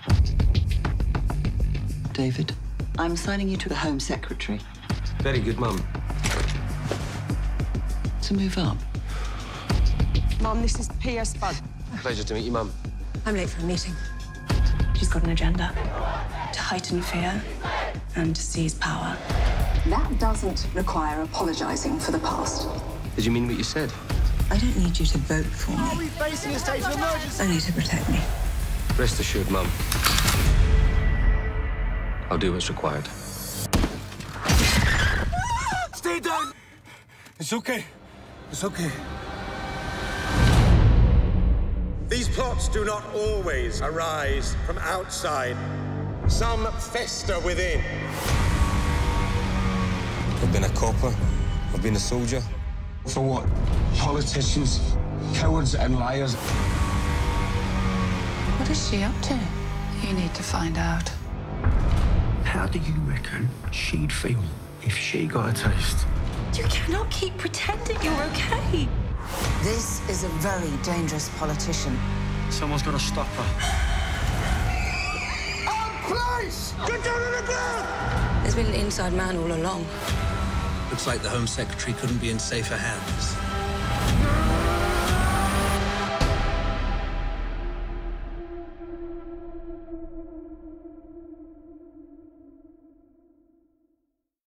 David, I'm assigning you to the Home Secretary. Very good, Mum. To move up. Mum, this is P.S. Spud. Pleasure to meet you, Mum. I'm late for a meeting. She's got an agenda to heighten fear and to seize power. That doesn't require apologising for the past. Did you mean what you said? I don't need you to vote for me. Are we facing a state of emergency? Only to protect me. Rest assured, Mum. I'll do what's required. Stay down! It's okay. It's okay. These plots do not always arise from outside. Some fester within. I've been a copper. I've been a soldier. For what? Politicians, cowards and liars. What is she up to? You need to find out. How do you reckon she'd feel if she got a taste? You cannot keep pretending you're okay. This is a very dangerous politician. Someone's got to stop her. Police! Get down on the ground! There's been an inside man all along. Looks like the Home Secretary couldn't be in safer hands.